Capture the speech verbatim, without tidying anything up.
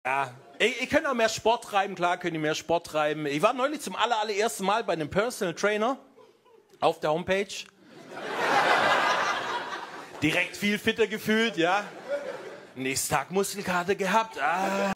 Ja, ihr, ihr könnt auch mehr Sport treiben, klar könnt ihr mehr Sport treiben. Ich war neulich zum aller, allerersten Mal bei einem Personal Trainer auf der Homepage. Direkt viel fitter gefühlt, ja. Nächsten Tag Muskelkater gehabt. Ah.